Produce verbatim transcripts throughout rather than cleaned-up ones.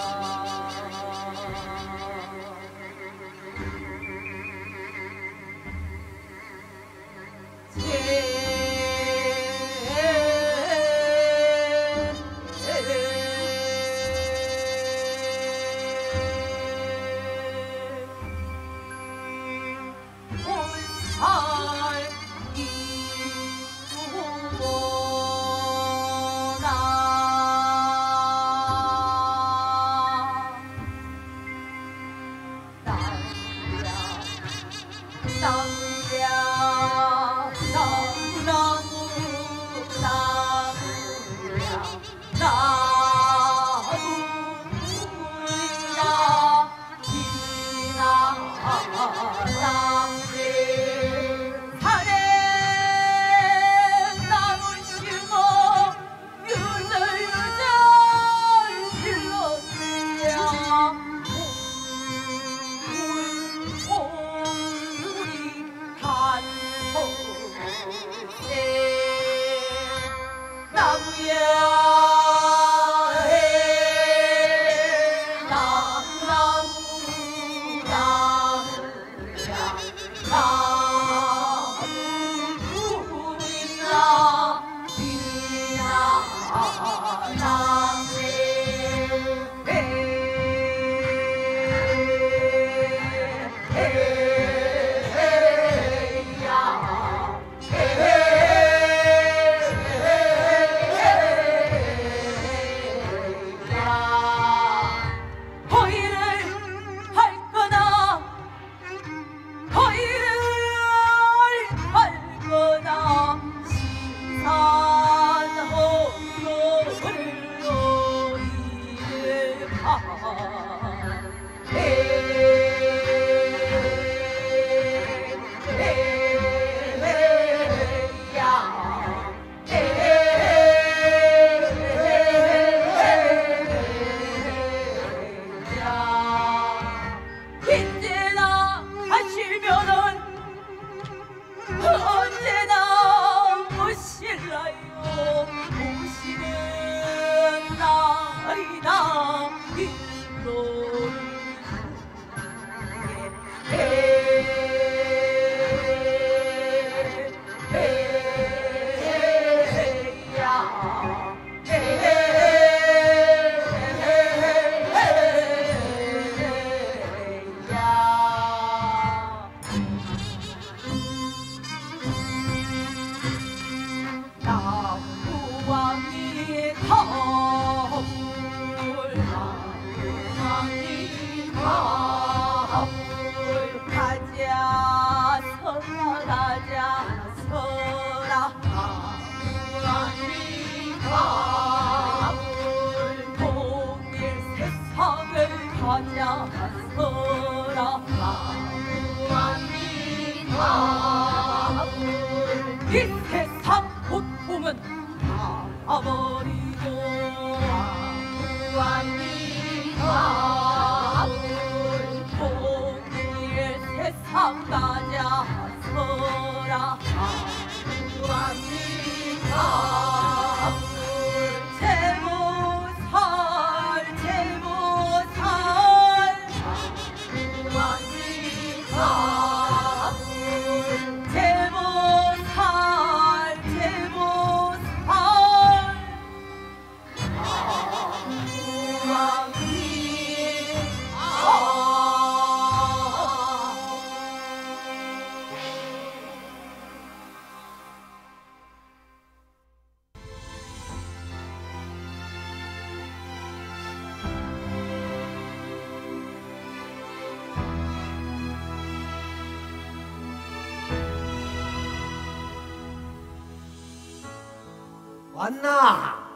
왔나?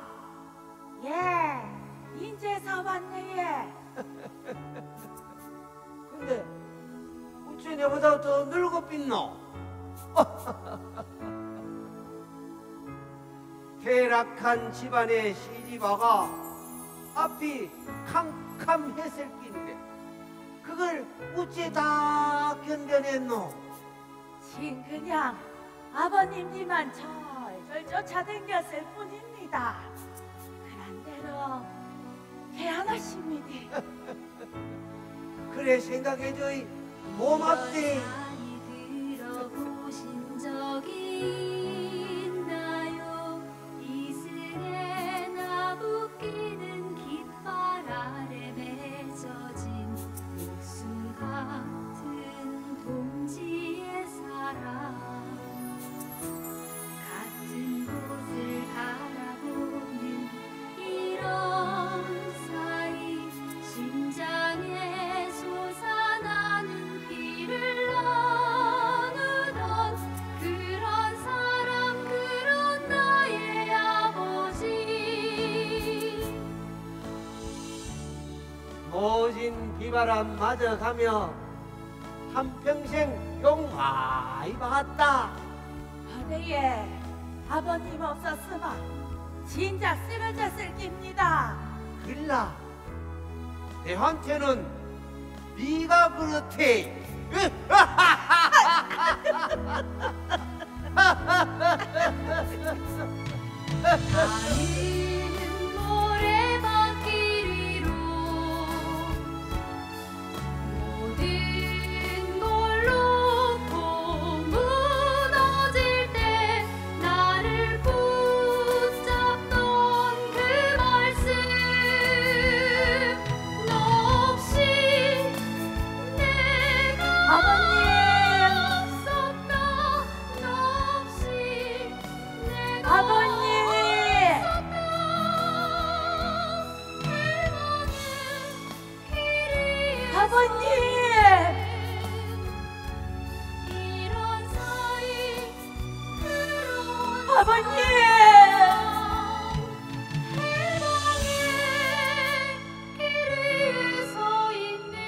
예, 인제서 왔네. 예. 근데 어째 내보다 더 늙어 빛노? 퇴락한 집안의 시집아가 앞이 캄캄했을 낀데 그걸 어째 다 견뎌냈노? 진 그냥 아버님이만 절절 쫓아다녔을 뿐입니다. 그런대로 태어나십니다. 그래 생각해줘. 고맙대. 들어보신 적이 있나요? 이슬에 나부끼는 깃발 아래 맺어진 목숨 같은 동지의 사랑. 같은 곳을 바라보는 이런 사이, 심장에 솟아나는 피를 나누던 그런 사람, 그런 나의 아버지. 모진 비바람 맞아가며 한평생 용 많이 박았다. 아내예, 아버님 없었으면 진짜 쓰러졌을 깁니다. 길라 내한테는 네가 그렇대. 나는 모래바퀴 위로 모든 걸 놓고 무너질 때 나를 붙잡던 그 말씀. 너 없이 내가 아버님! 없었다. 너 없이 내가 아버님! 아버님! 이런 사이, 그런 아버님! 해방의 길을 서 있는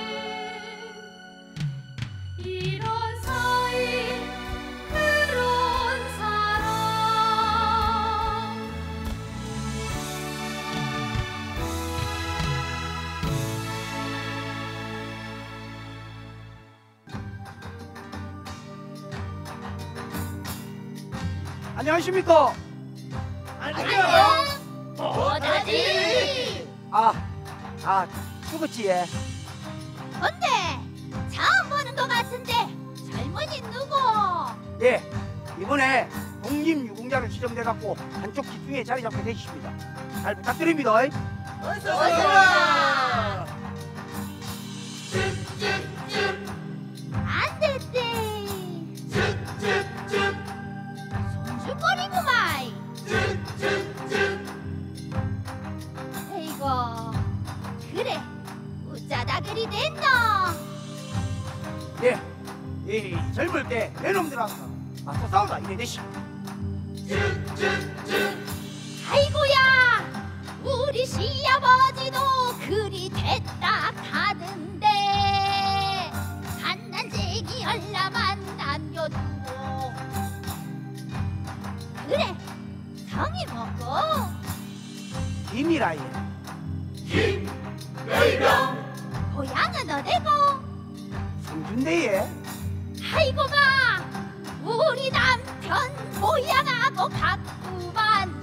이런 사이, 그런 사람. 안녕하십니까? 뭐다지? 아, 아 죽었지 얘. 근데 처음 보는 것 같은데 젊은이 누구? 예, 이번에 독립유공자로 지정돼갖고 한쪽 기둥에 자리 잡게 되십니다. 잘 부탁드립니다. 어서 오세요. 안 됐대. 손주거리구만. 에이고, 그래, 웃자다 그리 됐노. 예, 이 젊을 때 내놈들하고 맞서 싸우다 이래 되시. 아이고야, 우리 시아버지도 그리 됐다 하던데 갓난쟁이 얼라만 남겨두고. 그래, 성이 뭐고? 김이라 얘. 고향은 어디고? 성준대 얘. 아이고마, 우리 남편 고향하고 같구만.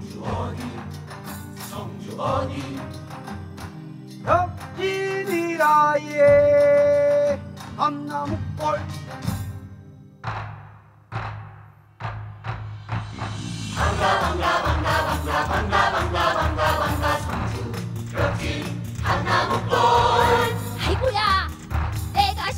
덕진이라 얘. 밤나무골. 아이고야, 내가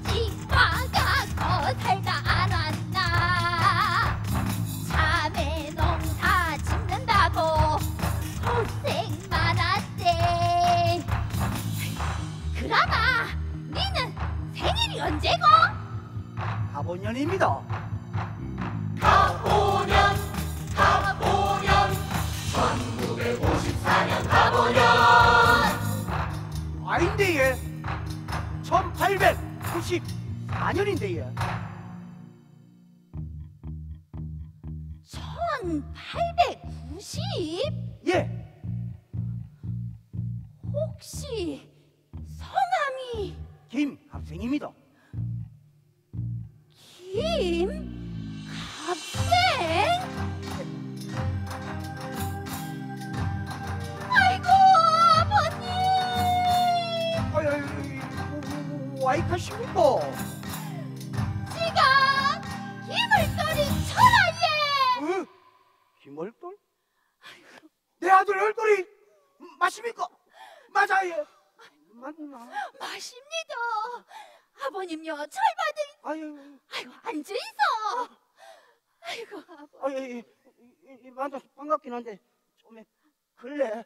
시집와가고 살다 안 왔나. 자매 농사 짓는다고 고생 많았대. 그러나 니는 생일이 언제고? 가보년입니다. 아닌데 얘. 천팔백구십사 년인데 얘. 천팔백구십? 예. 혹시 성함이 김합생입니다. 김갑생? 아이고 아버님, 와이카십니까? 지가 김을거리 철아예. 어? 김얼돌? 내 아들 얼돌이 맞습니까? 맞아요. 맞나? 맞습니다. 아버님요 철받을. 아유, 아이고 앉아 있어. 아이고 아버. 아유, 이, 이, 이, 만나서 반갑긴 한데 좀 그래.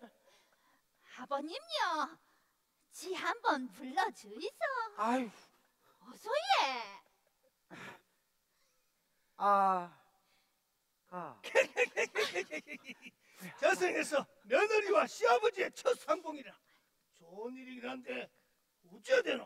아버님요 지 한번 불러주이소. 아유, 어서예. 아, 가. 저승에서 며느리와 시아버지의 첫 상봉이라 좋은 일이긴 한데 어째야 되노?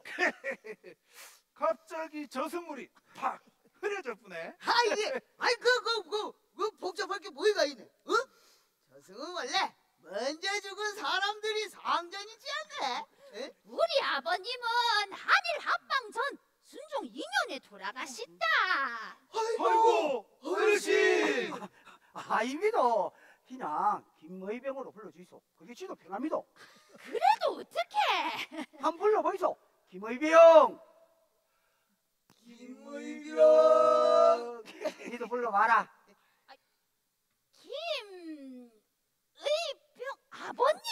갑자기 저승물이 팍 흐려져 뿌네. 아이, 아이 그그 그 그 복잡할 게 뭐가 있네? 어? 저승은 원래 먼저 죽은 사람들이 상전이지 않네? 에? 우리 아버님은 한일 합방 전 순종 이 년에 돌아가셨다. 아이고 어르신. 아닙니다. 그냥 김의병으로 불러주이소. 그게 지도 편합니다. 그래도 어떡해. 한 불러보이소. 김의병. 김의병. 니도 불러봐라. 김의병 아버님.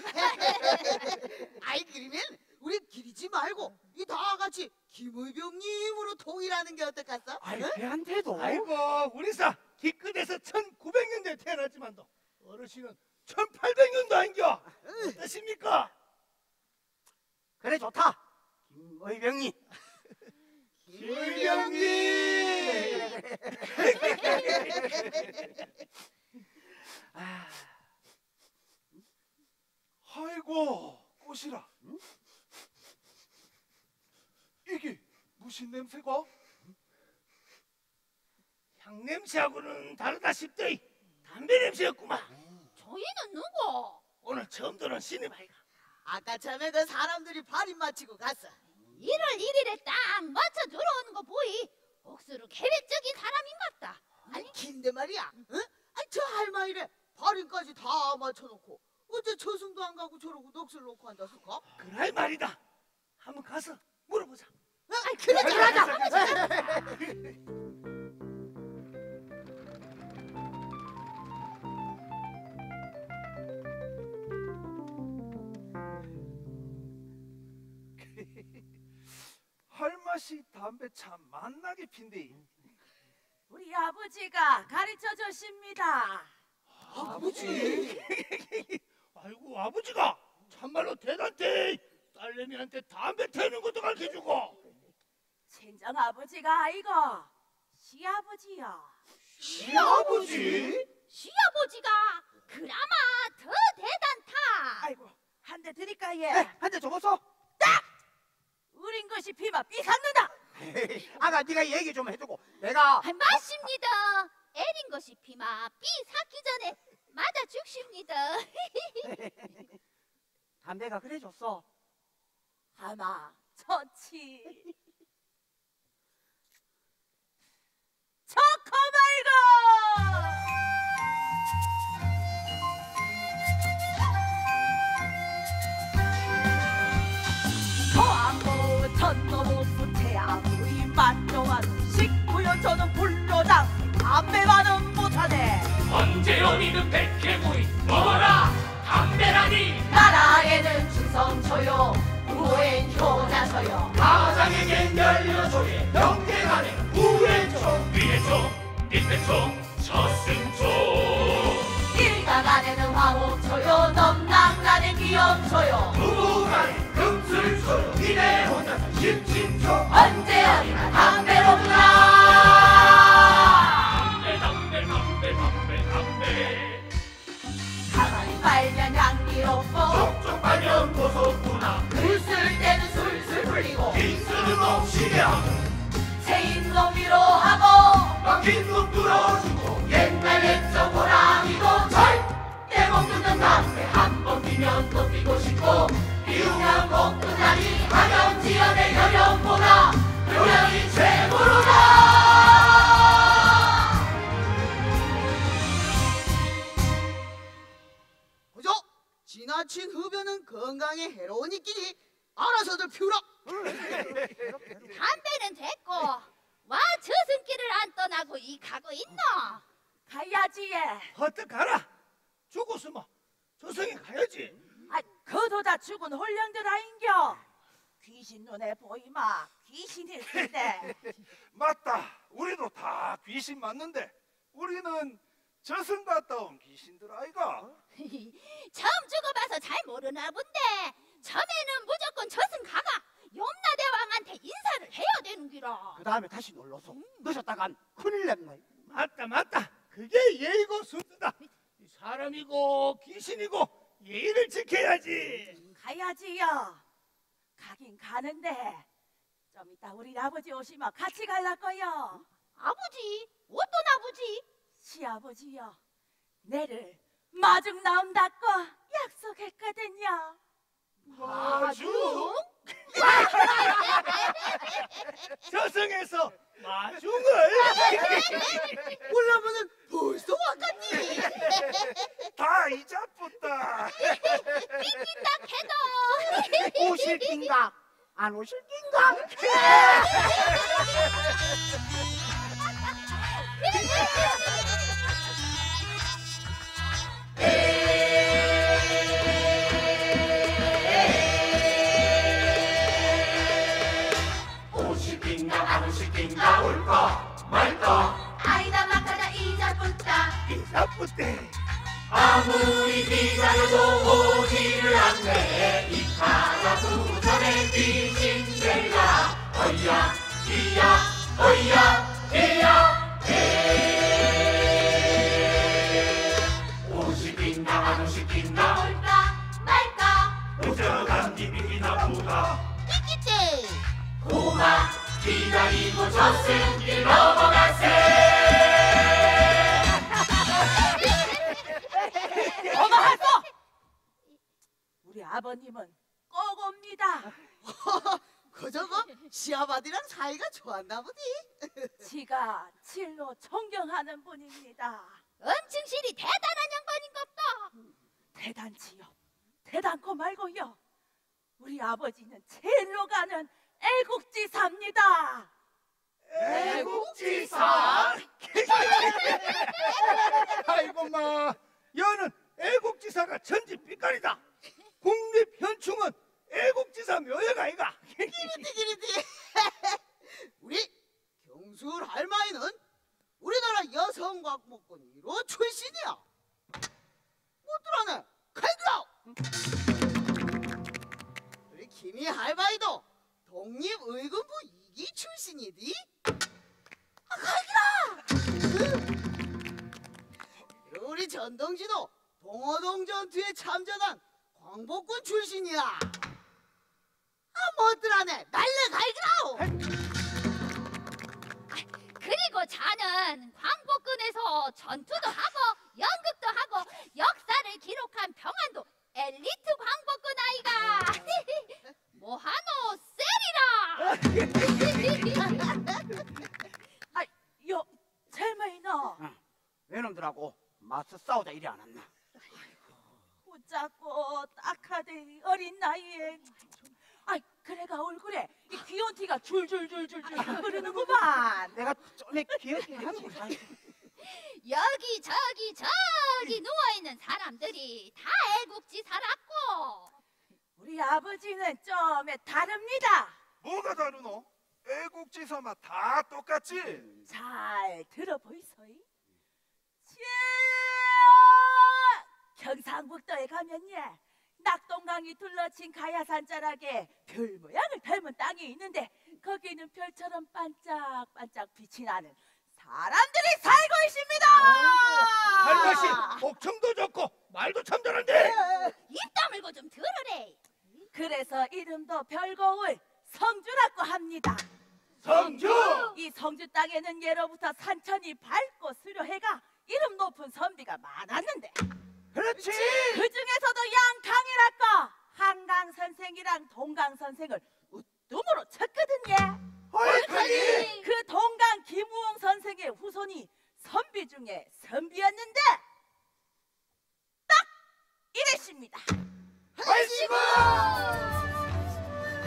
아이 그러면 우리 기리지 말고 이 다 같이 김의병님으로 통일하는 게 어떡겠어? 아이, 응? 걔한테도. 아이고 우리사 기껏해서 천구백 년대에 태어났지만도 어르신은 천팔백 년도 아닌겨. 어떠십니까? 그래, 좋다. 김의병님. 김의병님. 아, 아이고 꽃이라. 응? 이게 무슨 냄새가? 향냄새하고는 다르다 싶더니 담배 냄새였구만. 저희는 누구? 오늘 처음 들은 신입 아이가. 아까 처음에 그 사람들이 발인 마치고 갔어. 일월 일일에 딱 맞춰 들어오는 거 보이. 억수로 계획적인 사람인갑다. 아니 긴데 말이야. 응? 아니 저 할머니래 발인까지 다 맞춰놓고 어째 저승도 안 가고 저러고 넋을 놓고 앉았을까? 그럴 말이다. 한번 가서 물어보자. 아이 그래 그러자. 할맛이 담배 참 만나게 핀데. 우리 아버지가 가르쳐 주십니다. 아버지. 아이고 아버지가 참말로 대단해. 딸내미한테 담배 태우는 것도 가르쳐주고. 친정 아버지가 아이고 시아버지야. 시아버지? 시아버지가 그나마 더 대단타. 아이고 한 대 드릴까 네, 예. 한 대 줘보소. 우린 것이 피마 삐삭는다. 아가, 네가 얘기 좀 해주고 내가. 아, 맞습니다. 애린 것이 피마 삐 삭기 전에 맞아 죽습니다. 담배가 그래 줬어. 아마 좋지. 좋고 말고. 저안무 전노무 부채아무리 만족하는 식구여 저는 불로당 담배만은 못하네. 언제 어디든 백해무이 먹어라 담배라니. 나라에는 충성초요 부모엔 효자초요 가장에겐 연료초에 경계간에 우회초 위에초 밑에초 저승초. 일가간에는 화목초요 넘낭간에 기염초요 부부간에 금술초요 이내 혼자서 십칠초. 언제 어디나 담배로구나. 담배 담배 담배 담배 담배. 가만히 빨면 향기롭고 쪽쪽 빨면 고소구나. 글 쓸 때는 술술 풀리고 빈스는 놈 시계하고 체인 놈 위로하고 막힌 놈 뚫어주고 옛날 옛적 호랑이도 절대 못 끊는 담배. 한 번 피면 또 피고 싶고 피우면 못 끝나니 학연지연의 여령보다 요령이 최고로다. 그죠? 지나친 흡연은 건강에 해로운 있기니 알아서들 피우라. 담배는 됐고 와 저승길을 안 떠나고 이 가고 있노? 가야지 예. 어떡하라. 죽었으면 저승에 가야지. 아, 그도다 죽은 홀령들 아인겨. 귀신 눈에 보이마. 귀신일 텐데. 맞다. 우리도 다 귀신 맞는데 우리는 저승 갔다 온 귀신들 아이가. 처음 죽어봐서 잘 모르나 본데 처음에는 무조건 저승 가가 염라대왕한테 인사를 해야 되는 기라. 그 다음에 다시 놀러서 늦었다간 큰일 냈네. 맞다 맞다. 그게 예의고 순서다. 이 사람이고 귀신이고 예의를 지켜야지. 가야지요. 가긴 가는데 좀 이따 우리 아버지 오시면 같이 갈라 거요. 아버지? 어떤 아버지? 시아버지요. 내를 마중 나온다고 약속했거든요. 마중? 저승에서 마중을? 올라면은 벌써 왔겠니? 다 이자쁘다. 삐낀다 캐도. 오실 낀가? 안 오실 낀가? 오실긴가 안 오실긴가 올까 말까 아이다 막하다 이자쁘다 이자쁘대. 아무리 기다려도 오지를 않네 이카라 부전의 귀신들라 어이야 이야 어이야 이야 에 오실긴가 안 오실긴가 올까 말까 오져간 기분이 나쁘다 삐끼지. 고마 기다리고 저승길 넘어가세 어마하소! 우리 아버님은 꼭 옵니다. 그저거 시아버지랑 사이가 좋았나 보디. 지가 진로 존경하는 분입니다. 엄청 실이 대단한 양반인갑다. 대단치요. 대단코 말고요. 우리 아버지는 제일로 가는 애국지사입니다. 애국지사? 아이고 마, 여는 애국지사가 천지 삐까리다. 국립현충은 애국지사 묘역 아이가. 기리디 기리디. 우리 경술 할머니는 우리나라 여성광복군 일 호 출신이야. 못 들어네. 칼그라우. 우리 김이 할머니도 독립의군부 이 기 출신이디. 아, 칼그라. 우리 전동지도 동호동 전투에 참전한 광복군 출신이야. 아, 못 들어네. 날래 갈그라우. 그리고 자는 광복군에서 전투도 하고 연극도 하고 역사를 기록한 평안도 엘리트 광복군 아이가. 뭐하노 세리라. 아, 요 젊은이너 외놈들하고 맞서 싸우자 이리 안 왔나? 웃자고 딱하대 어린 나이에. 아, 그래가 얼굴에 이 귀염티가 줄줄줄줄줄 흐르는구만. 내가 전에 기억이 하지. 여기 저기 저기 누워있는 사람들이 다 애국지사라고. 우리 아버지는 좀 다릅니다. 뭐가 다르노? 애국지사만 다 똑같지? 잘 들어보이소이. 자, 경상북도에 가면 예 낙동강이 둘러친 가야산 자락에 별 모양을 닮은 땅이 있는데 거기는 별처럼 반짝반짝 빛이 나는 사람들이 살고 있습니다. 할것이 복청도 좋고 말도 참 잘한데. 입 다물고 좀 들으래. 그래서 이름도 별거울 성주라고 합니다. 성주. 이 성주 땅에는 예로부터 산천이 밝고 수려해가 이름 높은 선비가 많았는데 그렇지. 그 중에서도 양강이라고 한강 선생이랑 동강 선생을 우뜸으로 쳤거든요. 헐크니. 그 동강 김우홍 선생의 후손이 선비 중에 선비였는데 딱 이랬습니다. 아이고.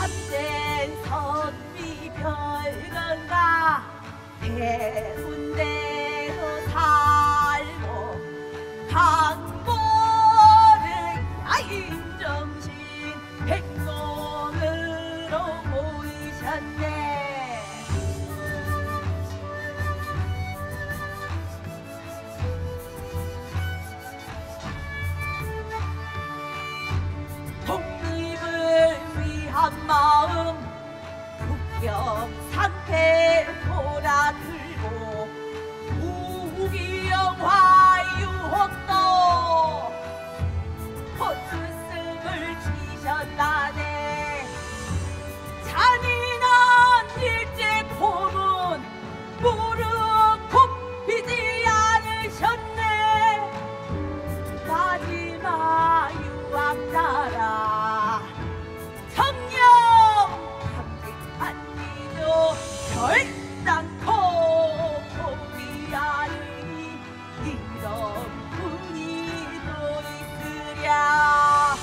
참된 선비 별건가 대운대로 살고 강보를 야인정신 백성으로 모이셨네. 독립을 위한 마음 국경 상태 돌아들고 무기영화 유혹도 포스승을 치셨다네. 잔인한 일제 고문 무릎 굽히지 않으셨네. 마지막 유학자라 청령 강직한 이도 결단코 포기하느니 이런 분이 또 있으랴.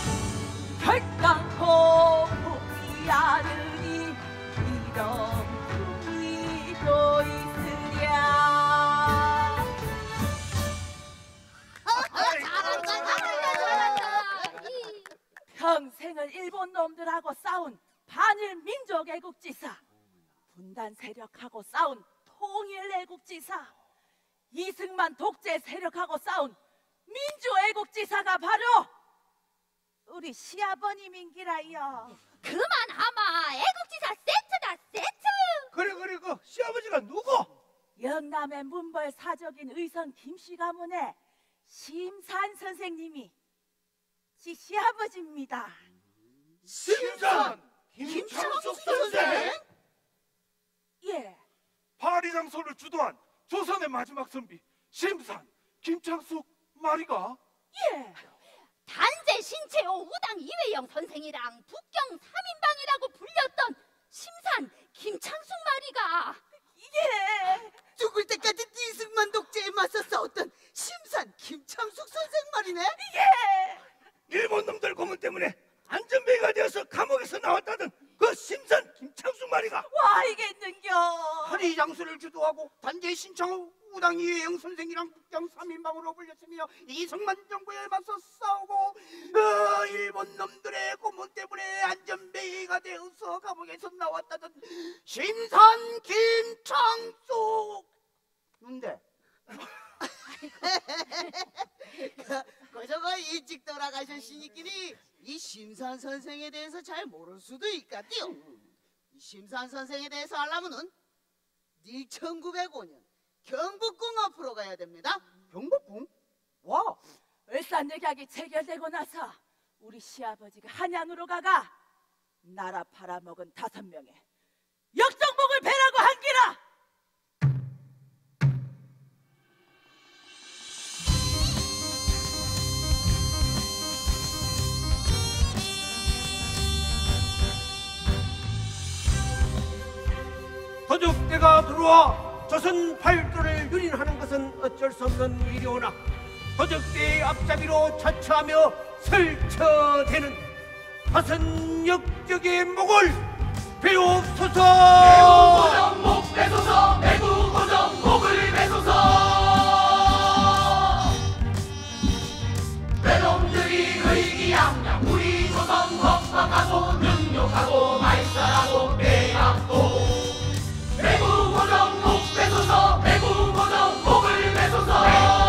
결단코 포기하느니 이런 분이 또 있으랴. 잘한다, 잘한다, 잘한다. 이. 평생을 일본 놈들하고 싸운 반일 민족 애국지사, 분단 세력하고 싸운 통일 애국지사, 이승만 독재 세력하고 싸운 민주 애국지사가 바로 우리 시아버님인기라요. 그만하마. 애국지사 세트다, 세트. 그래 그래 그 시아버지가 누구? 영남의 문벌 사적인 의성 김씨 가문의 심산 선생님이 지 시아버지입니다. 심산 김창숙 선생? 예, 파리장소를 주도한 조선의 마지막 선비 심산 김창숙 말이가. 예. 단재 신채호 우당 이회영 선생이랑 북경 삼인방이라고 불렸던 심산 김창숙 말이가. 예. 죽을 때까지 이승만 독재에 맞서 싸웠던 심산 김창숙 선생 말이네. 예. 일본 놈들 고문 때문에 안전뱅이가 되어서 감옥에서 나왔다던 그 심산 김창숙 말이가. 와 이겠는겨. 허리 장수를 주도하고 단재 신청후 우당 이회영 선생이랑 북경 삼인방으로 불렸으며 이승만 정부에 맞서 싸우고 어, 일본 놈들의 고문 때문에 안전뱅이가 되어서 감옥에서 나왔다던 심산 김창숙. 근데 그 저거 일찍 돌아가셨으니끼리 이 심산 선생에 대해서 잘 모를 수도 있겠디요. 이 심산 선생에 대해서 알려면은 천구백오 년 경복궁 앞으로 가야 됩니다. 경복궁? 와, 을산늑약이 체결되고 나서 우리 시아버지가 한양으로 가가 나라 팔아먹은 다섯 명의 역정복을 배라고 한기라. 도적대가 들어와 조선 팔도를 유린하는 것은 어쩔 수 없는 일이오나 도적대의 앞잡이로 자처하며 설쳐대는 다섯 역적의 목을 베옵소서. 고정 목 빼소서. 내구 고정 목을 빼소서. 외놈들이 의기양양 우리 조선 헛박하고 능욕하고 말살하고 빼앗고 내구 고정 목 빼소서. 내구 고정 목을 빼소서.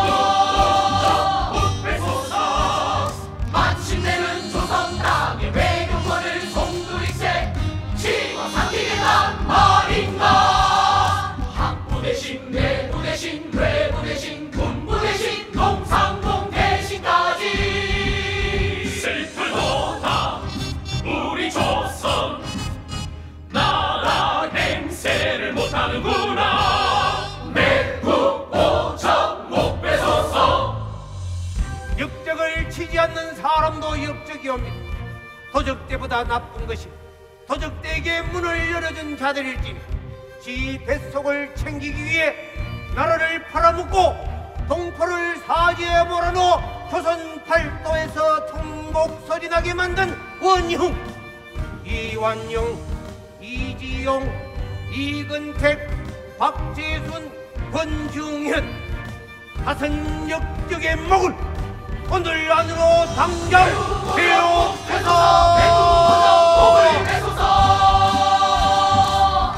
목 빼소서. 마침내는 조선 땅의 외교권을 송두리째 치고 삼키겠단 말인가. 학부 대신 내부 대신 외부 대신 군부 대신 동상공 대신까지 슬프도다 우리 조선 나라 행세를 못하는구나. 내국 오천 못 빼소서. 역적을 치지 않는 사람도 역적이옵니다. 도적대보다 나쁜 것이 도적대에게 문을 열어준 자들일지니 지 뱃속을 챙기기 위해 나라를 팔아먹고 동포를 사지에 몰아넣어 조선 팔도에서 통곡소진하게 만든 원흉 이완용, 이지용, 이근택, 박재순, 권중현 다섯 역적의 목을 오늘 안으로 당장 배옥해서 목을 매소서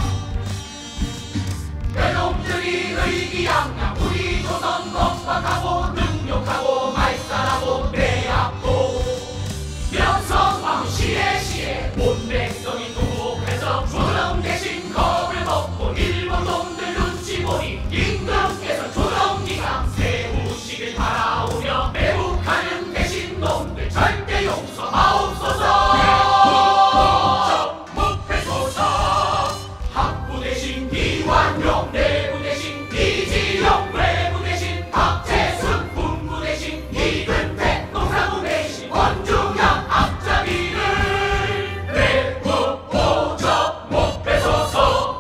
외놈들이 의기양양 우리 조선 겁박하고 능욕하고 말살하고 빼앗고 명성황후 시에 시에 온 백성이 통곡해서 조정 대신 겁을 먹고 일본 놈들 눈치 보니 임금께서 조정기강 세우시길 바라오며 매국하는 대신 놈들 절대 용서하옵소서. 목패소서 학부 대신 이완용, 내부 대신 이지용, 외부 대신 박재순, 군부 대신 이근택, 농사부 대신 권중현, 앞잡이를 내부 오적 목패소서.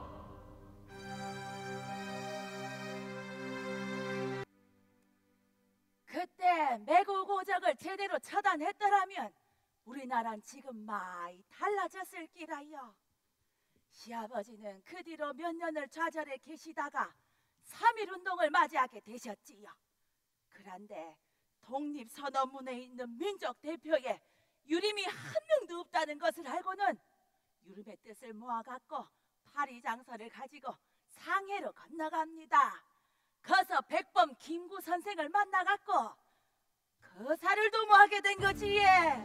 그때 매국 오적을 제대로 처단했더라면 우리나라는 지금 많이 달라졌을 끼라요. 시아버지는 그 뒤로 몇 년을 좌절해 계시다가 삼일운동을 맞이하게 되셨지요. 그런데 독립선언문에 있는 민족 대표에 유림이 한 명도 없다는 것을 알고는 유림의 뜻을 모아갖고 파리장서를 가지고 상해로 건너갑니다. 거기서 백범 김구 선생을 만나갖고 거사를 도모하게 된 거지. 예.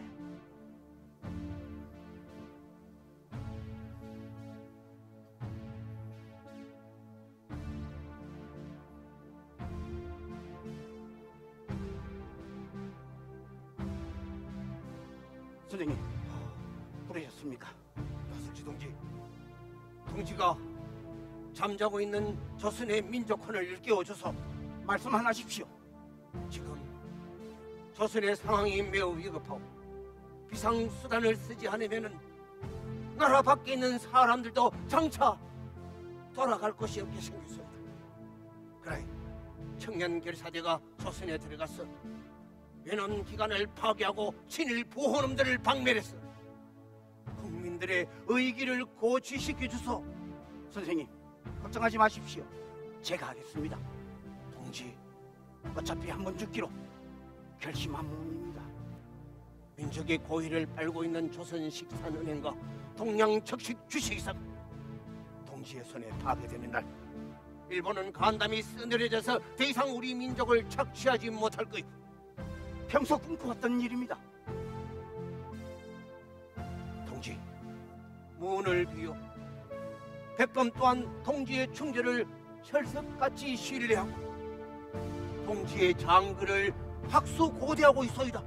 선생님, 부르셨습니까? 나술지 동지, 동지가 잠자고 있는 조선의 민족혼을 일깨워줘서 말씀 하나 하십시오. 지금 조선의 상황이 매우 위급하고 비상수단을 쓰지 않으면은 나라 밖에 있는 사람들도 장차 돌아갈 곳이 없게 생겼습니다. 그래, 청년결사대가 조선에 들어가서 외놈 기관을 파괴하고 친일 보호놈들을 박멸해서 국민들의 의기를 고취시켜줘서 선생님, 걱정하지 마십시오. 제가 하겠습니다. 동지, 어차피 한 번 죽기로 결심한 몸입니다. 민족의 고의를 빨고 있는 조선식산은행과 동양척식 주식회사가 동지의 손에 파괴되는 날, 일본은 간담이 쓰늘해져서 더 이상 우리 민족을 착취하지 못할 거이고 평소 꿈꿔왔던 일입니다. 동지, 문을 비워 백범 또한 동지의 충절을 철석같이 신뢰하고 동지의 장글을 학수고대하고 있어이다.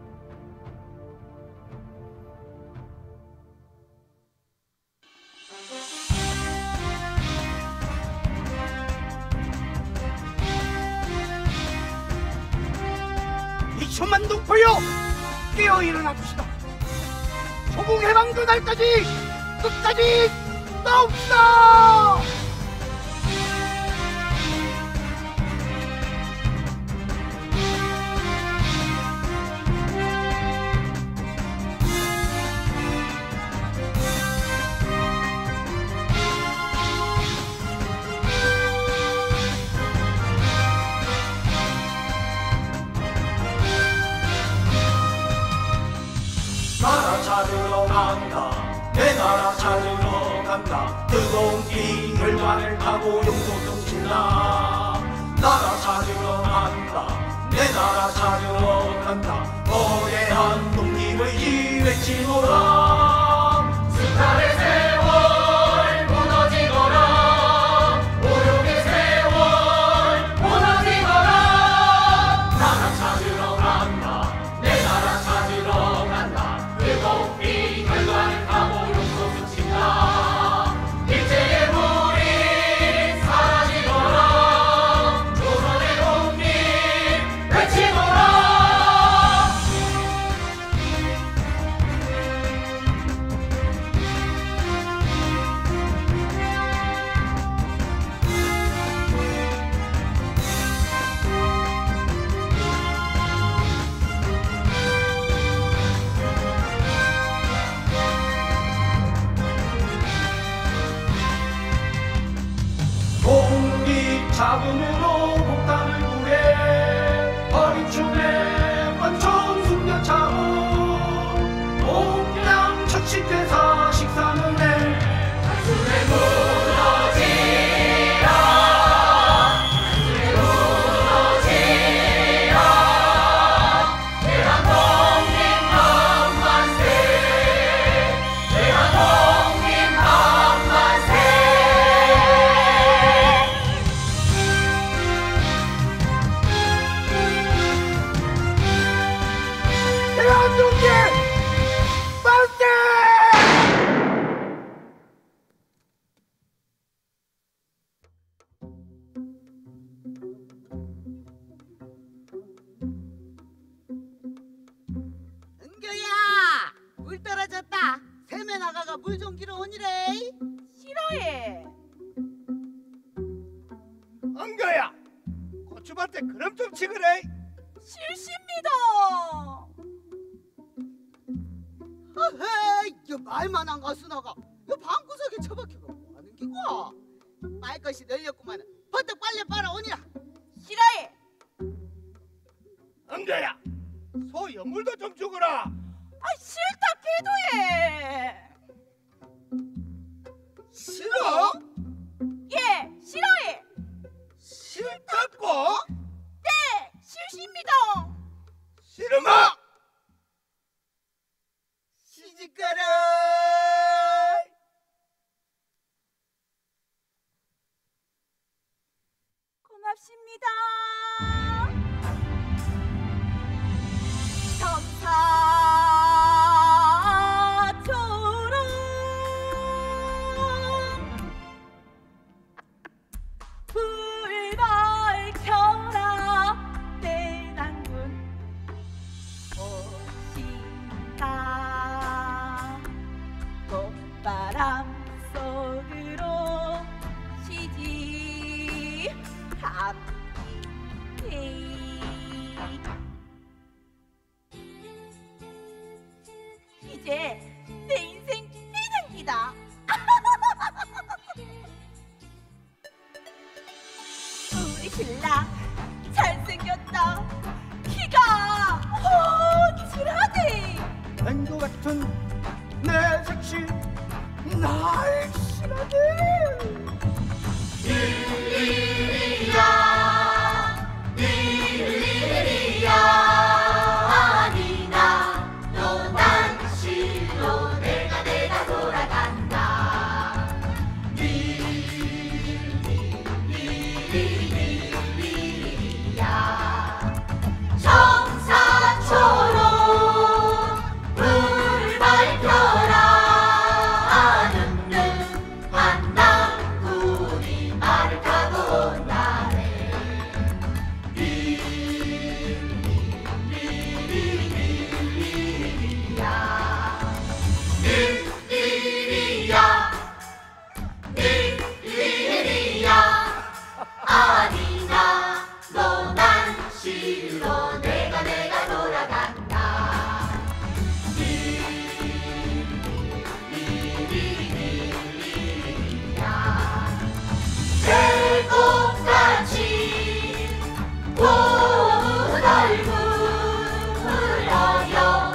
이천만 동포여, 깨어 일어나봅시다. 조국 해방도 날까지 끝까지 싸웁시다. 나라 찾으러 간다, 내 나라 찾으러 간다. 뜨거운 이 혈관을 타고 용도 둥친다. 나라 찾으러 간다, 내 나라 찾으러 간다. 거대한 독립의 이외치노라. 스탈의 세월 무너지거라, 오욕의 세월 무너지거라. 나라 찾으러 간다, 내 나라 찾으러 간다. 뜨거운 이 혈관을 타고 용도 둥친다. 일제의 물이 사라지거라, 조선의 독립 외치거라. 물 떨어졌다. 세매 나가가 물 좀 길어 오니래. 싫어해. 안가야 고추밭에 그럼 좀 치그래. 싫습니다. 어헤이, 이 말만 안 가수나가. 이 방구석에 처박혀가 뭐 하는 기고? 말 것이 널렸구만. 버떡 빨리 빨아 오니라. 싫어해. 안가야 소 연물도 좀 주거라. 아, 싫다 기도해. 싫어? 예, 싫어해. 싫다고? 네, 싫습니다. 싫으마 시집가라. 고맙습니다. 점사처럼 불 밝혀라 내 낭군 오신다. 꽃바람 속으로 시집합니다. 이제 내 인생 피장기다. 우리 신랑 잘생겼다. 키가 훤칠하대. 맹도 같은 내 색시 날씬하게. 일일이야 일일이야 아니나 너 난 실로 내가 내가 돌아간다. 일일이야 청사처럼 불 밝혀라. 늠름 한남군이 말을 타고 온다네. 일일이야 일일이야 아니나 너 난 실로 내가 내가 돌아간다. 계곡같이 고운 얼굴 흘러요.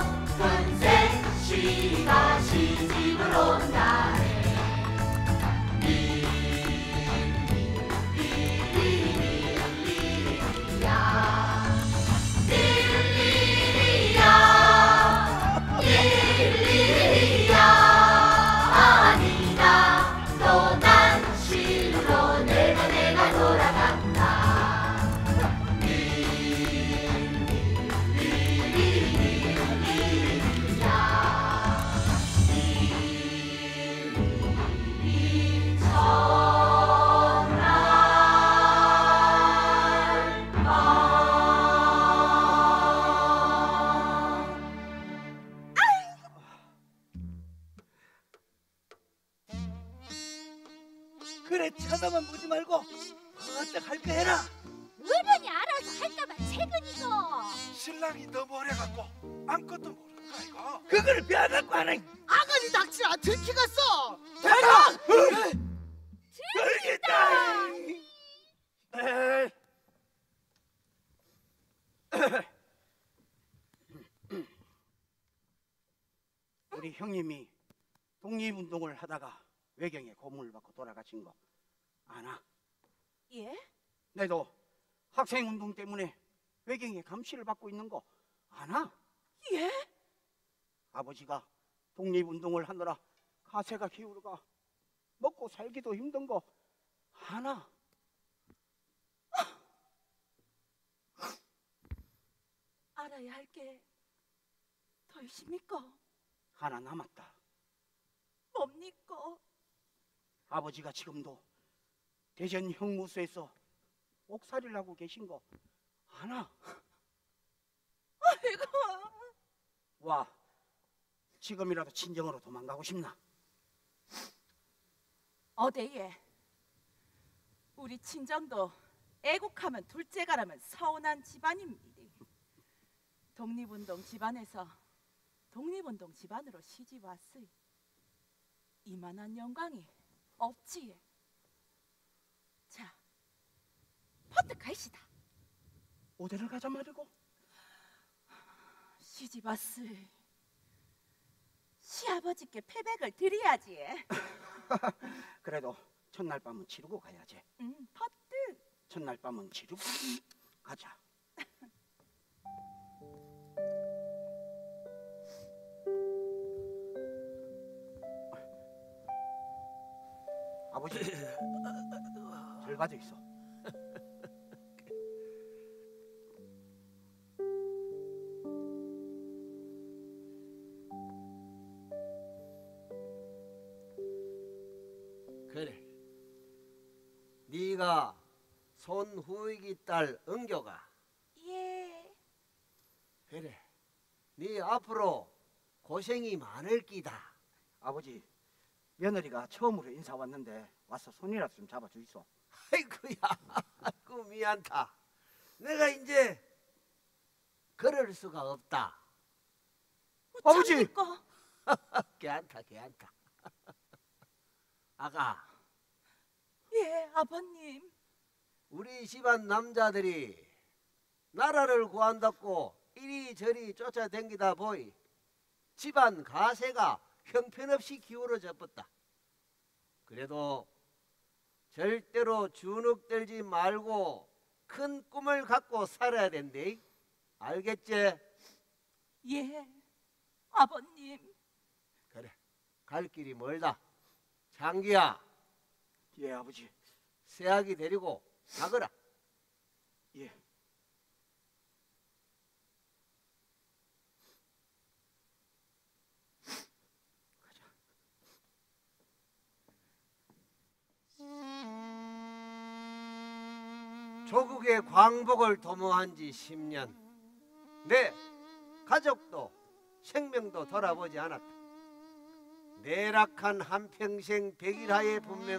군생씨가 시집을 온다네. 일일이야 일일이야 아니나 너 난 실로 내가 내가 돌아간다. 그래 쳐다만 보지 말고 어떡 할 거 해라. 어른이 알아서 할까봐 최근이고. 신랑이 너무 오래갖고 아무것도 모르는 거 아이가. 그거를 배워갖고 하네. 아가리 닥치라 들키갔어. 대박! 들겠다. 우리 형님이 독립운동을 하다가 외경에 고문을 받고 돌아가신 거 아나? 예? 내도 학생운동 때문에 외경에 감시를 받고 있는 거 아나? 예? 아버지가 독립운동을 하느라 가세가 기울어가 먹고 살기도 힘든 거 아나? 알아야 할 게 더 있습니까? 하나 남았다. 뭡니까? 아버지가 지금도 대전 형무소에서 옥살이를 하고 계신 거 아나? 아이고. 와, 지금이라도 친정으로 도망가고 싶나? 어데예. 우리 친정도 애국하면 둘째가라면 서운한 집안입니다. 독립운동 집안에서 독립운동 집안으로 시집 왔으니 이만한 영광이 없지예. 자, 퍼뜩 가시다. 어디를 가자 말이고? 시집 왔으니 시아버지께 패백을 드려야지. 그래도 첫날 밤은 치르고 가야지. 응, 퍼뜩. 첫날 밤은 치르고 가자. 아버지, 잘 가져 있어. 그래, 네가 손후이기 딸 은교가. 예. 그래, 네 앞으로 고생이 많을 끼다. 아버지, 며느리가 처음으로 인사 왔는데 와서 손이라도 좀 잡아주이소. 아이고야, 아이고 미안다. 내가 이제 그럴 수가 없다. 아버지! 어쩝니까? 괜찮다, 괜찮다. 아가, 예, 아버님. 우리 집안 남자들이 나라를 구한다고 이리저리 쫓아다니다 보이 집안 가세가 형편없이 기울어져 뻗다. 그래도 절대로 주눅들지 말고 큰 꿈을 갖고 살아야 된대. 알겠지? 예, 아버님. 그래, 갈 길이 멀다. 장기야, 예, 아버지. 새아기 데리고 가거라. 예. 조국의 광복을 도모한 지 십 년. 내 가족도 생명도 돌아보지 않았다. 내락한 한평생 백일하에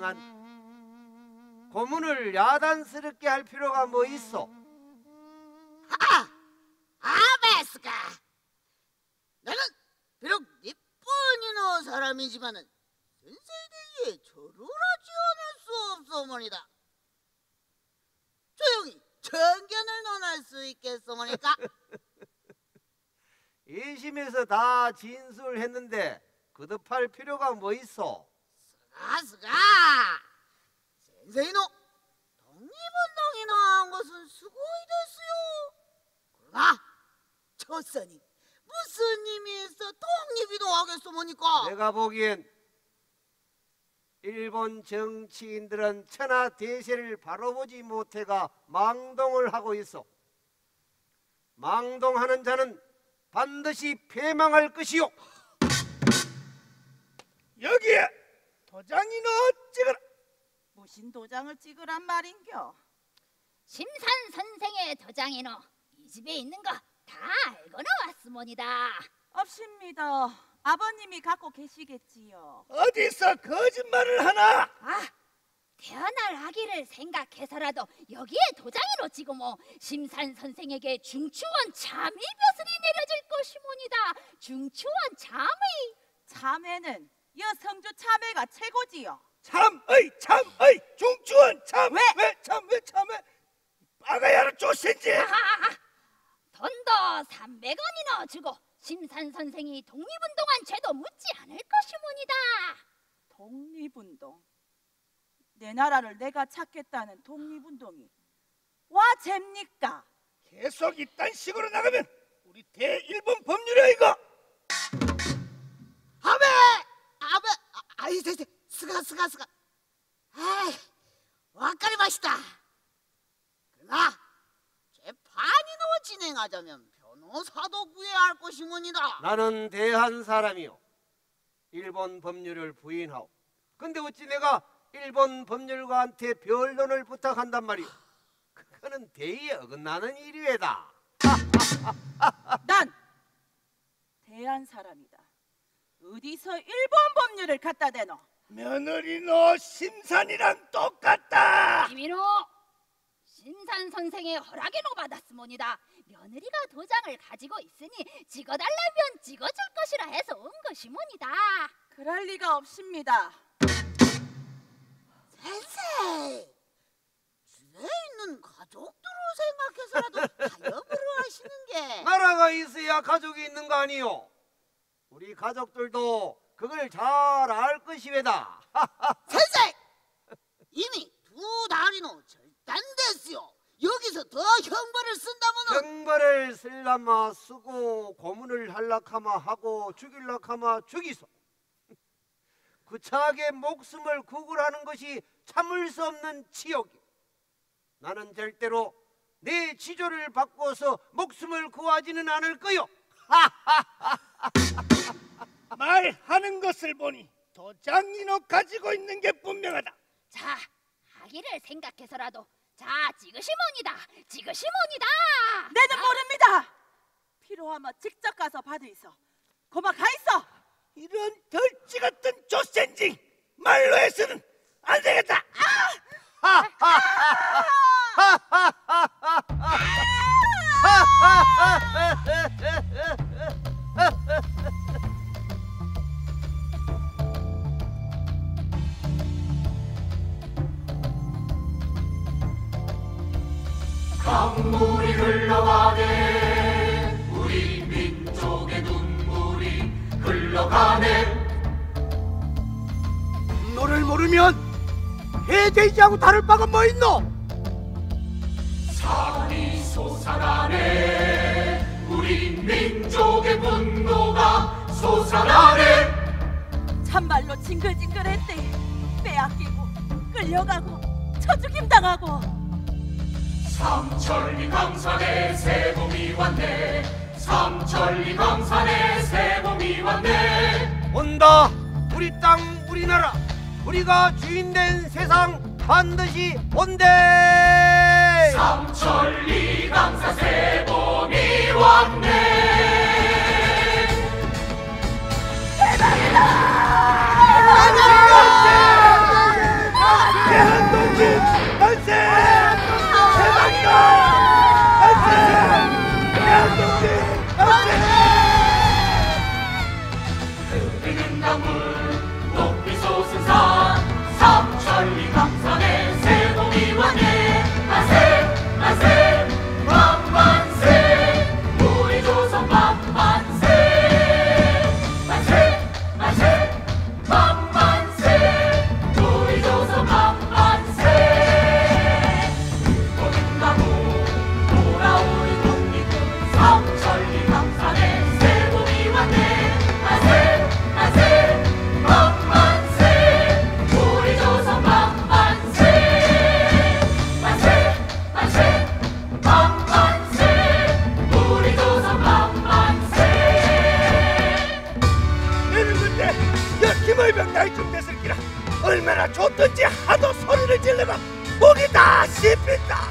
분명한 고문을 야단스럽게 할 필요가 뭐 있어? 아! 아베스가! 나는 비록 니뿐이노 사람이지만은 선생에 절을 하지 않을 수 없소모니다. 조용히 정견을 논할 수 있겠소모니까? 일심에서 다 진술했는데 거듭할 필요가 뭐 있어? 스가 선생이노 독립운동이나 한 것은 수고이 됐어요. 그러나 조선이 무슨 힘이 있어 독립이도 하겠소모니까? 내가 보기엔 일본 정치인들은 천하 대세를 바로 보지 못해가 망동을 하고 있어. 망동하는 자는 반드시 패망할 것이요. 여기에 도장이나 찍어라. 무슨 도장을 찍으란 말인겨? 심산 선생의 도장이노 이 집에 있는 거 다 알고나 왔으모니다. 없습니다. 아버님이 갖고 계시겠지요. 어디서 거짓말을 하나? 아, 태어날 아기를 생각해서라도 여기에 도장이노 찍어 뭐 심산 선생에게 중추원 참의 벼슬이 내려질 것이모니다. 중추원 참의. 참외는 여성주 참외가 최고지요. 참의 참의 중추원 참. 왜? 왜 참 왜 참왜? 빠가야를 쫓신지. 아하하하. 돈도 삼백 원이나 주고 심산 선생이 독립운동한 죄도 묻지 않을 것이모니다. 독립운동. 내 나라를 내가 찾겠다는 독립운동이 와 잽니까? 계속 이딴 식으로 나가면 우리 대일본 법률이야 이거. 아베! 아베! 아, 아이 세세 스가 스가 스가. 아이 와까리 맛있다. 그러나 재판이노 진행하자면 변호사도 구해야 할 것이모니다. 나는 대한 사람이요. 일본 법률을 부인하오. 근데 어찌 내가 일본 법률가한테 변론을 부탁한단 말이오. 그거는 대의에 어긋나는 일이외다. 난 대한 사람이다. 어디서 일본 법률을 갖다 대노? 며느리 너 심산이랑 똑같다. 이민호, 심산 선생의 허락이노 받았으모니다. 며느리가 도장을 가지고 있으니 찍어달라면 찍어줄 것이라 해서 온 것이모니다. 그럴 리가 없습니다. 선생, 주위에 있는 가족들을 생각해서라도 타협을 하시는 게. 나라가 있어야 가족이 있는 거 아니요? 우리 가족들도 그걸 잘 알 것이외다. 선생, 이미 두 달이노 절단됐어요. 여기서 더 형벌을 쓴다면은. 형벌을 쓸라마 쓰고 고문을 할라카마 하고 죽일라카마 죽이소. 구차하게 목숨을 구걸하는 것이 참을 수 없는 치욕이. 나는 절대로 내 지조를 바꿔서 목숨을 구하지는 않을 거요. 말하는 것을 보니 도장이노 가지고 있는 게 분명하다. 자, 아기를 생각해서라도 자 찍으시모니다. 찍으시모니다. 내는 모릅니다. 필요하면 직접 가서 받으이소. 고마 가 있어. 이런 덜지 같은 조센징 말로 해서는 안 되겠다. 강물이 흘러가네. 우리 민족의 눈물이 흘러가네. 너를 모르면 해제이지하고 다를 바가 뭐 있노? 산이 솟아나네. 우리 민족의 분노가 솟아나네. 참말로 징글징글했대. 빼앗기고 끌려가고 처죽임 당하고. 삼천리 강산에 새봄이 왔네. 삼천리 강산에 새봄이 왔네. 온다. 우리 땅 우리나라 우리가 주인된 세상 반드시 온대. 삼천리 강산 새봄이 왔네. 대한민국 만세! 대박이다! 만세! 대한민국 만세! 흐르는 강물 높이 솟은 산 삼천리 강산에 새봄이 왔네. 만세 만세 만만세. 우리 조선 만만세. 만세 만세 만만세. 우리 조선 만만세. 붉은 나무 돌아오는 독립군 삼천리 강산에 새봄이 왔네. 만세 만세 만만세. 우리 조선 만만세. 만세 만세 만만세. 우리 조선 만만세. 내는 근데 여 김을병 나이쯤 됐을기라 얼마나 좋든지 하도 소리를 질러가 목이 다 씹힌다.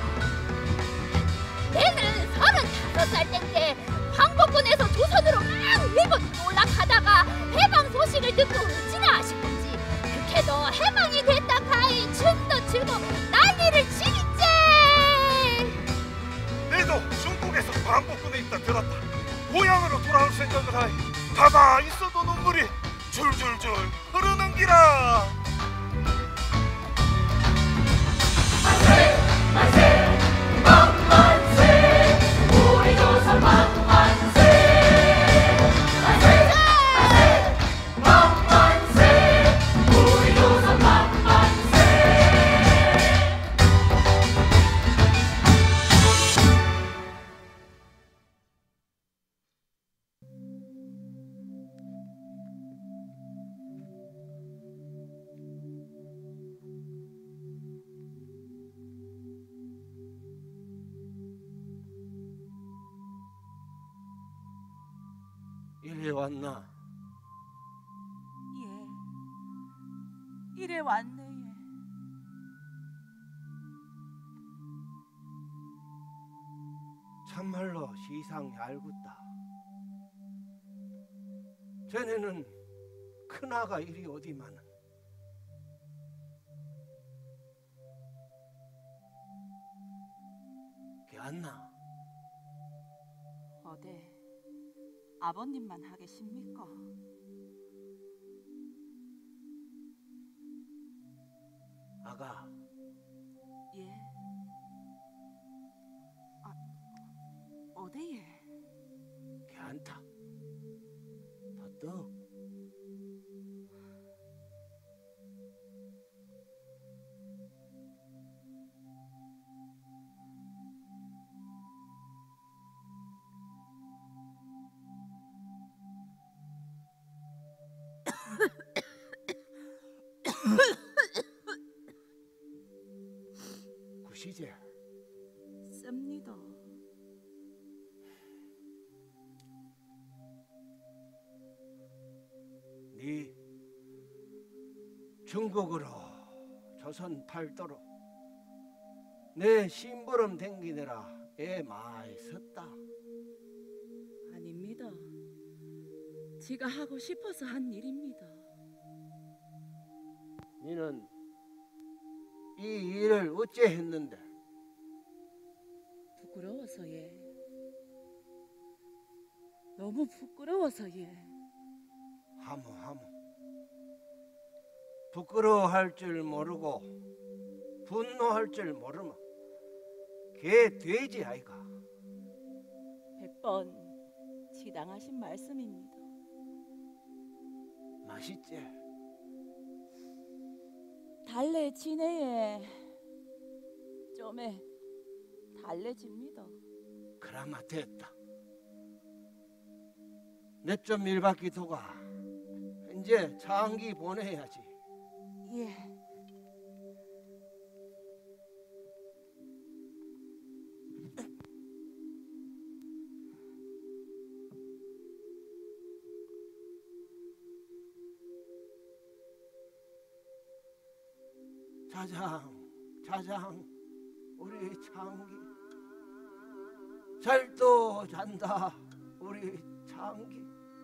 내는 서른다섯 살 때인데 황복군에서 조선으로 막 일본 올라가다가 해방 소식을 듣고 어찌나 아쉽던지 그렇게도 해방이 됐다 카이 춤도 추고 난리를 치겠지. 내도 중국에서 광복군에 있다 들었다. 고향으로 돌아올 생각을 하니 가만히 있어도 눈물이 줄줄줄 흐르는 기라. 만세 만세 만만세. 우리 조선 만만세. 만세 만세 만만세. 우리 조선 만만세. 이리 왔나? 예. 이래 왔네. 예. 참말로 시상이 알겠다. 전에는 큰아가 이리 어디만. 걔안나. 어데 아버님만 하겠습니까? 아가. 예. 아, 어데예? 걔안타. 더떡. 구시제. 씁니다. 네 중국으로 조선 팔도로 내 심부름 댕기느라 애 많이 썼다. 아닙니다. 지가 하고 싶어서 한 일입니다. 너는 이 일을 어째 했는데? 부끄러워서 예. 너무 부끄러워서 예. 하모 하모. 부끄러워할 줄 모르고 분노할 줄 모르면 걔 돼지 아이가. 백 번 지당하신 말씀입니다. 맛있지? 달래 지내에 좀에 달래집니다. 그나마 됐다. 내 좀 일밖에 도가. 이제 장기 보내야지. 예. 자장, 자장, 우리 장기. 잘도 잔다, 우리 장기.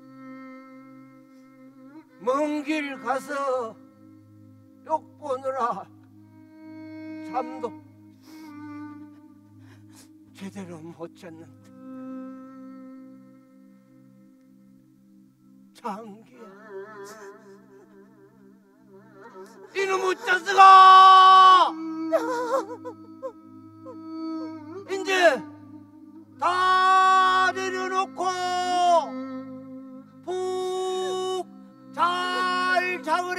먼 길 가서 욕 보느라 잠도 제대로 못 잤는데. 장기야, 이놈의 자식아! 이제 다 내려놓고 푹 잘 자으래.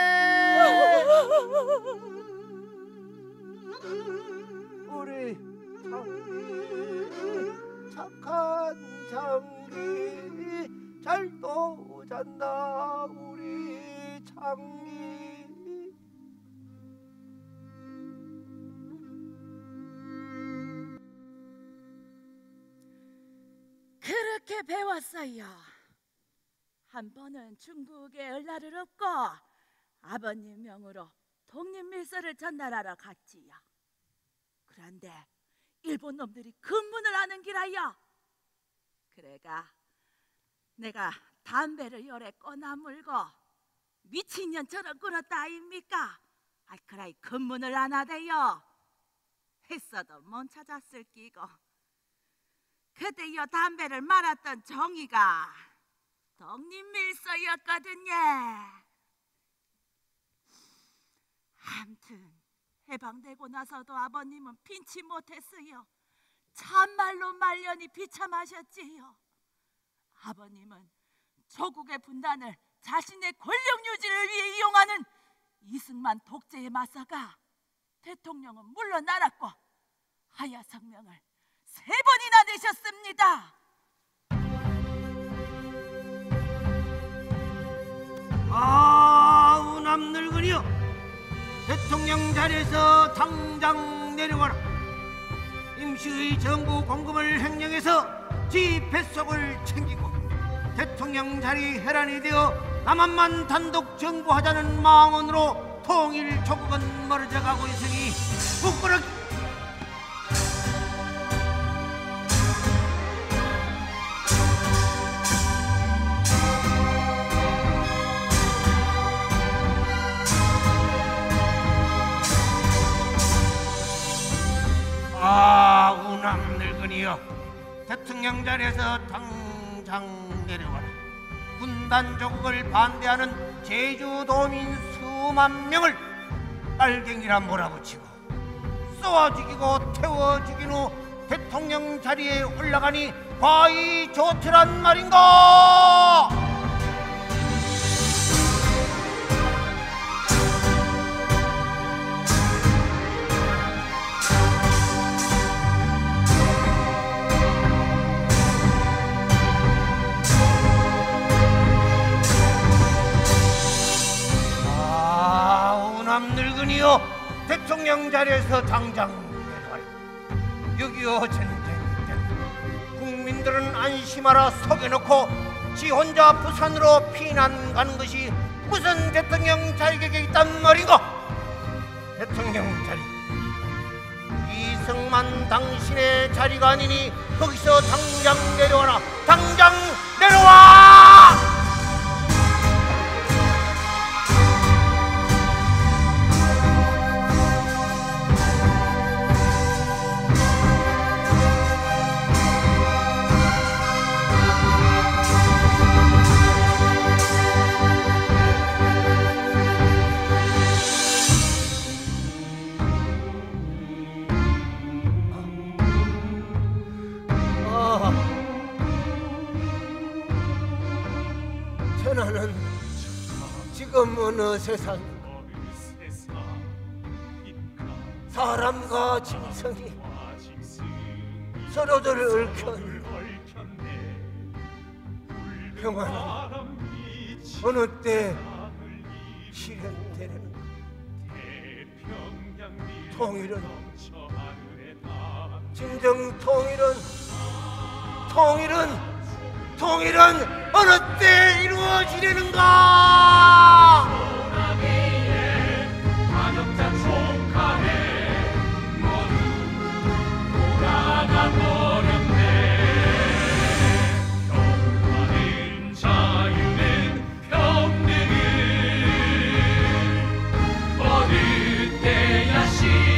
우리 장기, 착한 장기, 잘도 잔다 우리 장기. 그렇게 배웠어요. 한 번은 중국에 얼라를 얻고 아버님 명으로 독립밀서를 전달하러 갔지요. 그런데 일본 놈들이 금문을 하는 기라요. 그래가 내가 담배를 열에 꺼나물고 미친년처럼 끌었다 아닙니까? 아, 그라이 금문을 안 하대요. 했어도 못 찾았을 끼고. 그때요 담배를 말았던 정의가 독립밀서였거든요. 암튼 해방되고 나서도 아버님은 핀치 못했어요. 참말로 말년이 비참하셨지요. 아버님은 조국의 분단을 자신의 권력 유지를 위해 이용하는 이승만 독재에 맞서가 대통령은 물러나랐고 하야성명을 세 번이나 내셨습니다. 아우 남늙은이여, 대통령 자리에서 당장 내려와라. 임시의 정부 공금을 횡령해서 지 뱃속을 챙기고 대통령 자리 혈안이 되어 남한만 단독 정부하자는 망언으로 통일 조국은 멀어져 가고 있으니 부끄럽. 대통령 자리에서 당장 내려와라. 군단 조국을 반대하는 제주도민 수만 명을 빨갱이라 몰아붙이고 쏘아 죽이고 태워 죽인 후 대통령 자리에 올라가니 과히 좋더란 말인가? 늙은이여, 대통령 자리에서 당장 내려가라. 육이오 전쟁 때 국민들은 안심하라 속여놓고 지 혼자 부산으로 피난 가는 것이 무슨 대통령 자격에 있단 말인가? 대통령 자리, 이승만 당신의 자리가 아니니 거기서 당장 내려와라. 당장 내려와! 나는 지금 어느 세상 사람과 짐승이 서로들 얽혀는 평화는 어느 때 실현되려는가? 통일은 진정 통일은 통일은 통일은 어느 때 이루어지려는가? 소나기에 반역자 축하해 모두 돌아가 버렸네. 평화는 자유는 평등은 어느 때야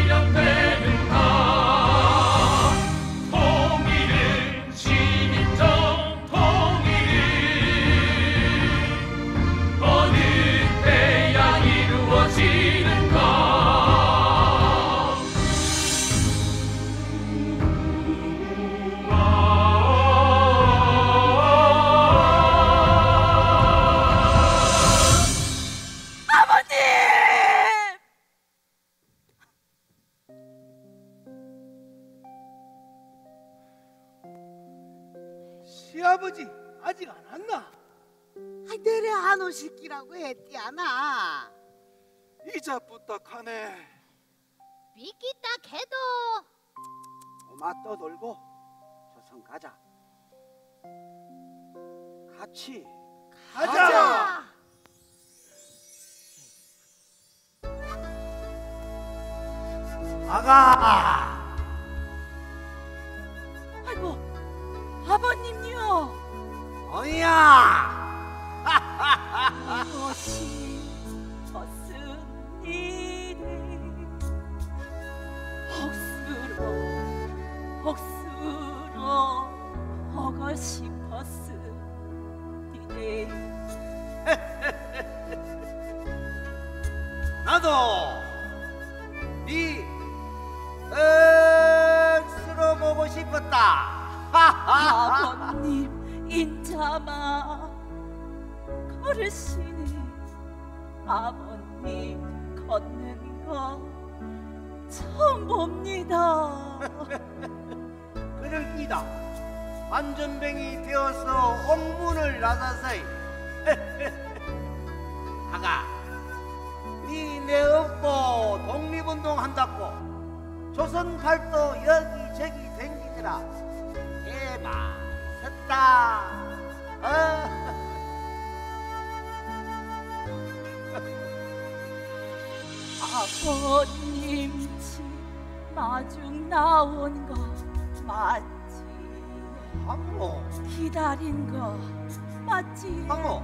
실현되는가? 통일은 진정 시아버지 아직 안 왔나? 아, 내래 안 오실 기라고 했디야나. 이자 부탁하네. 믿기다 개도 엄마 떠돌고 조선 가자. 같이 가자. 가자. 아가! 아이고, 아버님요. 어이야! 이것이 무슨 일이 억수로 억수로 하고 싶었으니 나도 네 억수로 보고 싶었다. 아버님 인자마 걸으시니 아버님 걷는 거 처음 봅니다. 그럴기다. 안전뱅이 되어서 옥문을 나서서이. 아가, 니 내 업고 독립운동 한다고 조선 팔도 여기저기 댕기더라. 대박 섰다. 어? 아버님 집 마중 나온 거 맞지? 항모, 기다린 거 맞지? 항모.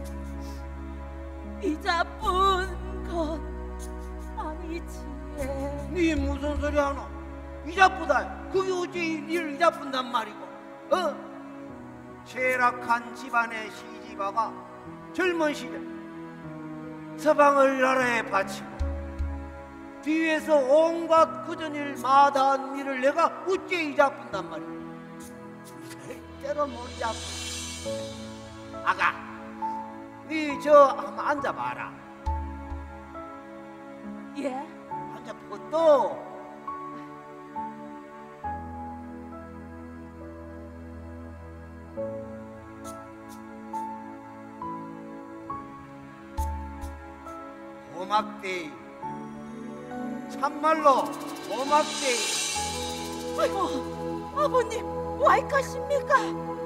이자뿐 건 아니지. 니 무슨 소리 하노? 이자쁘다. 그게 어째 니를 이자쁜단 말이고. 어? 쇠락한 집안의 시집아가 젊은 시절 서방을 나라에 바치고 뒤에서 온갖 굳은일 마다한 일을 내가 우째이 잡힌단 말이야. 절대로 못 잡고. 아가, 니 저 한번 앉아봐라. 예? 앉아보고 또 고맙대. 참말로 고맙대. 아이고, 아버님, 와이카십니까?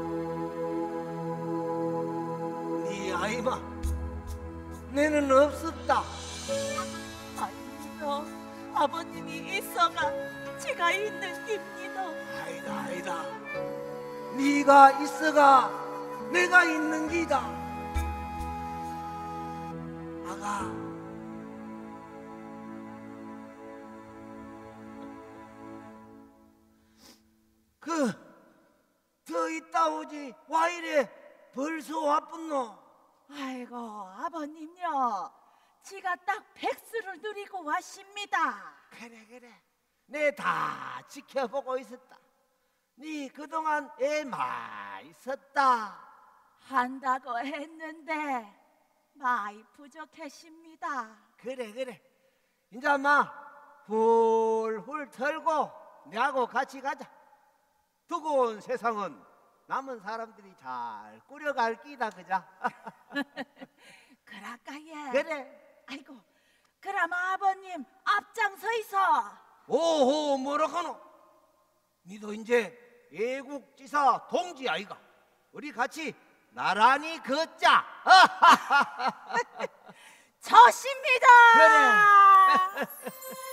네 아이마, 내는 없었다. 아니요, 아버님이 있어가 제가 있는 깁니다. 아니다, 아니다. 네가 있어가 내가 있는 기다. 아가, 그, 더 있다 오지. 와 이래 벌써 와뿐노? 아이고, 아버님요, 지가 딱 백수를 누리고 왔습니다. 그래, 그래. 내 다 지켜보고 있었다. 네 그동안 애 많이 있었다. 한다고 했는데 많이 부족했습니다. 그래, 그래. 이제 마 훌훌 털고 내하고 같이 가자. 두고 온 세상은 남은 사람들이 잘 꾸려갈 끼다, 그자? 그럴까, 예? 그래. 아이고, 그럼 아버님 앞장서 있어. 오호, 뭐라카노? 니도 이제 애국지사 동지 아이가. 우리 같이 나란히 걷자. 저십니다. 그래.